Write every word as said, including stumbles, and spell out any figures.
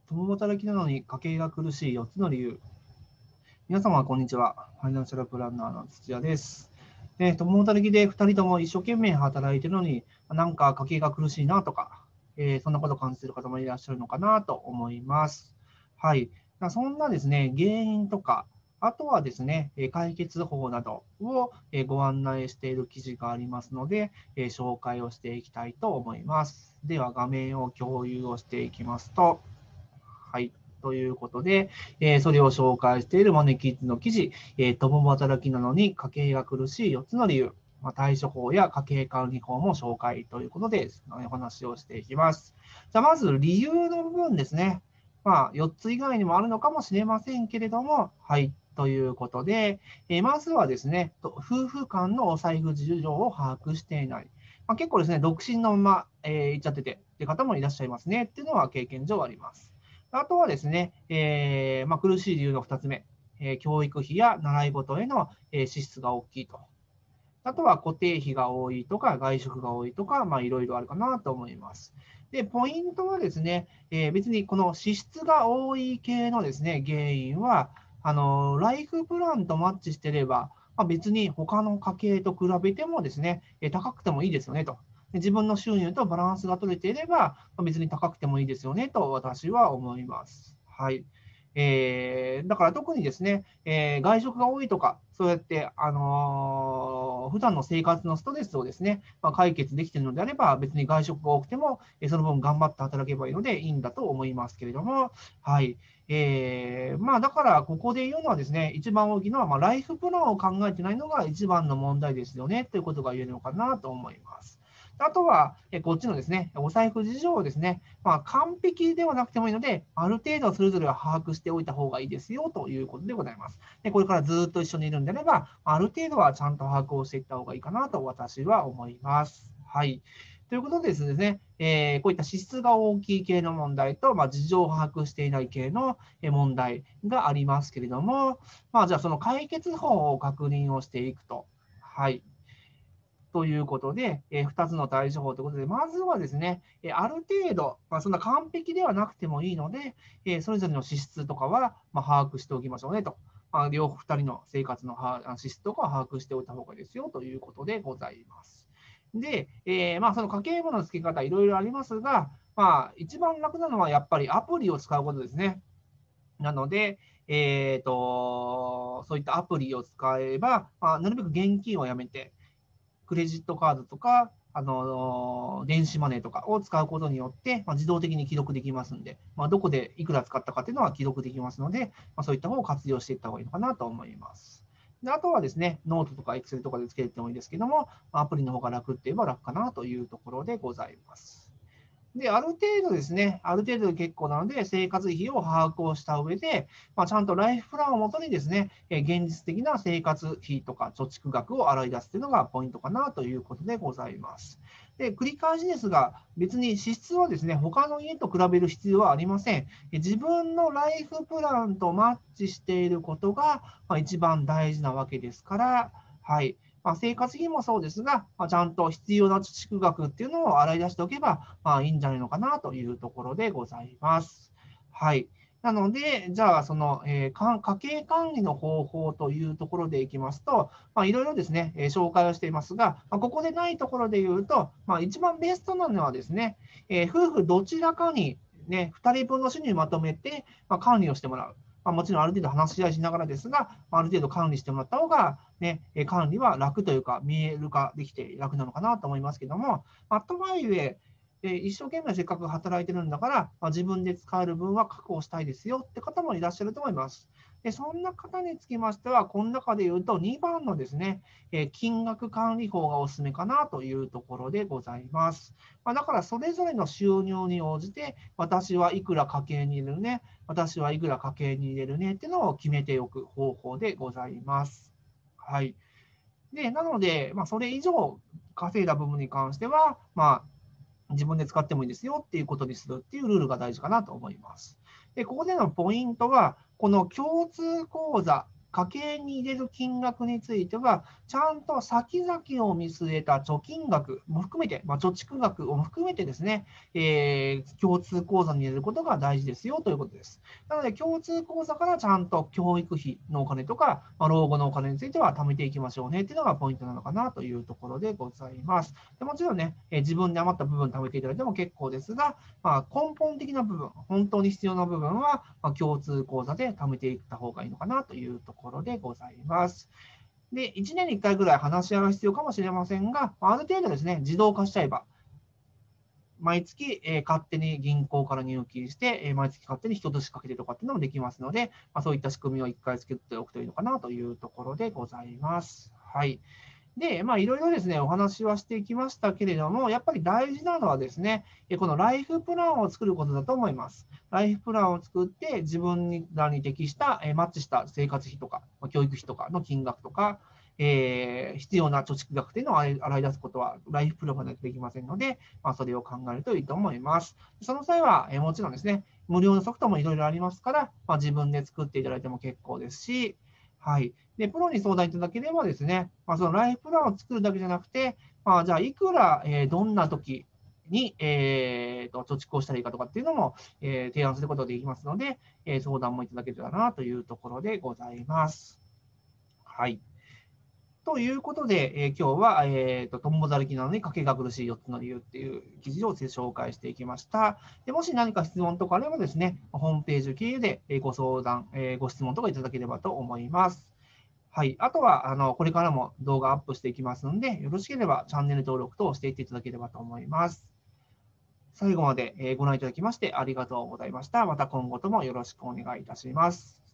共働きなのに家計が苦しいよっつの理由。皆様、こんにちは。ファイナンシャルプランナーの土屋です。で共働きでふたりとも一生懸命働いてるのに、なんか家計が苦しいなとか、えーそんなことを感じている方もいらっしゃるのかなと思います。はい。そんなですね、原因とか、あとはですね、えー解決法などをえーご案内している記事がありますので、えー紹介をしていきたいと思います。では、画面を共有をしていきますと、はい。ということで、えーそれを紹介しているマネキッズの記事、えー共働きなのに家計が苦しいよっつの理由、まあ、対処法や家計管理法も紹介ということで、お話をしていきます。じゃあ、まず理由の部分ですね。まあ、よっつ以外にもあるのかもしれませんけれども、はい。ということで、えーまずはですね、夫婦間のお財布事情を把握していない。まあ、結構ですね、独身のまま、えー、行っちゃっててって方もいらっしゃいますねっていうのは経験上あります。あとはですね、えーまあ、苦しい理由のふたつめ、えー教育費や習い事への、えー支出が大きいと。あとは固定費が多いとか、外食が多いとか、まあ、いろいろあるかなと思います。で、ポイントはですね、えー別にこの支出が多い系のですね、原因は、あのライフプランとマッチしてれば、まあ、別に他の家計と比べてもですね、えー高くてもいいですよねと。で自分の収入とバランスが取れていれば、まあ別に高くてもいいですよねと私は思います。はい。えーだから特にですね、えー外食が多いとか、そうやって、あのー普段の生活のストレスをですね、まあ、解決できているのであれば、別に外食が多くても、えーその分頑張って働けばいいのでいいんだと思いますけれども、はい。えーまあ、だから、ここで言うのはですね、一番大きいのは、まあ、ライフプランを考えてないのが一番の問題ですよね、ということが言えるのかなと思います。あとは、えこっちのですね、お財布事情をですね、まあ、完璧ではなくてもいいので、ある程度それぞれは把握しておいた方がいいですよということでございます。でこれからずっと一緒にいるんであれば、ある程度はちゃんと把握をしていった方がいいかなと私は思います。はい。ということでですね、えーこういった支出が大きい系の問題と、まあ、事情を把握していない系の問題がありますけれども、まあ、じゃあその解決法を確認をしていくと。はい。ということで、えーふたつの対処法ということで、まずはですね、えーある程度、まあ、そんな完璧ではなくてもいいので、えーそれぞれの支出とかは、まあ、把握しておきましょうねと。まあ、両ふたりの生活のは支出とかは把握しておいた方がいいですよということでございます。で、えーまあ、その家計簿の付け方、いろいろありますが、まあ、一番楽なのはやっぱりアプリを使うことですね。なので、えーと、そういったアプリを使えば、まあ、なるべく現金をやめて、クレジットカードとか、あの電子マネーとかを使うことによって、まあ、自動的に記録できますんで、まあ、どこでいくら使ったかっていうのは記録できますので、まあ、そういった方を活用していった方がいいのかなと思います。であとはですね、ノートとか Excel とかでつけてもいいですけども、アプリの方が楽って言えば楽かなというところでございます。で、ある程度ですね、ある程度で結構なので、生活費を把握をした上で、まあ、ちゃんとライフプランをもとにですね、え現実的な生活費とか貯蓄額を洗い出すというのがポイントかなということでございます。で、繰り返しですが、別に支出はですね、他の家と比べる必要はありません。自分のライフプランとマッチしていることが、まあ、一番大事なわけですから、はい。まあ、生活費もそうですが、まあ、ちゃんと必要な貯蓄額っていうのを洗い出しておけば、まあ、いいんじゃないのかなというところでございます。はい。なので、じゃあ、その、えーか家計管理の方法というところでいきますと、まあ、いろいろですね、えー紹介をしていますが、まあ、ここでないところで言うと、まあ、一番ベストなのはですね、えー夫婦どちらかに、ね、ふたりぶんの収入をまとめて、まあ、管理をしてもらう。まあ、もちろんある程度話し合いしながらですが、ある程度管理してもらった方が、ね、管理は楽というか、見える化できて楽なのかなと思いますけども、まあ、とはいえ、え一生懸命せっかく働いてるんだから、まあ、自分で使える分は確保したいですよって方もいらっしゃると思います。でそんな方につきましては、この中で言うとにばんのですね、え金額管理法がおすすめかなというところでございます。まあ、だからそれぞれの収入に応じて、私はいくら家計に入れるね、私はいくら家計に入れるねっていうのを決めておく方法でございます。はい。で、なので、まあ、それ以上稼いだ部分に関しては、まあ、自分で使ってもいいですよっていうことにするっていうルールが大事かなと思います。で、ここでのポイントは、この共通口座家計に入れる金額については、ちゃんと先々を見据えた貯金額も含めて、まあ、貯蓄額を含めてですね、えー、共通口座に入れることが大事ですよということです。なので、共通口座からちゃんと教育費のお金とか、まあ、老後のお金については貯めていきましょうねっていうのがポイントなのかなというところでございます。でもちろんね、えー、自分で余った部分貯めていただいても結構ですが、まあ、根本的な部分、本当に必要な部分は、まあ、共通口座で貯めていった方がいいのかなというところでございます。で、いちねんにいっかいぐらい話し合いが必要かもしれませんが、ある程度ですね、自動化しちゃえば、毎月、えー、勝手に銀行から入金して、えー、毎月勝手に人としかけてとかっていうのもできますので、まあ、そういった仕組みをいっかい作っておくといいのかなというところでございます。はい。で、まあ、いろいろですね、お話はしていきましたけれども、やっぱり大事なのはですね、このライフプランを作ることだと思います。ライフプランを作って、自分らに適した、マッチした生活費とか、教育費とかの金額とか、えー、必要な貯蓄額というのを洗い出すことは、ライフプランがないとできませんので、まあ、それを考えるといいと思います。その際は、えー、もちろんですね、無料のソフトもいろいろありますから、まあ、自分で作っていただいても結構ですし、はい。で、プロに相談いただければですね、まあ、そのライフプランを作るだけじゃなくて、まあ、じゃあ、いくら、えー、どんな時に、えー、と貯蓄をしたらいいかとかっていうのも、えー、提案することができますので、えー、相談もいただけたらなというところでございます。はい。ということで、えー、今日は、えーと、共働きなのに家計が苦しいよっつの理由っていう記事を紹介していきました。でもし何か質問とかあればですね、ホームページ経由でご相談、えー、ご質問とかいただければと思います。はい。あとは、あの、これからも動画アップしていきますので、よろしければチャンネル登録等していっていただければと思います。最後までご覧いただきましてありがとうございました。また今後ともよろしくお願いいたします。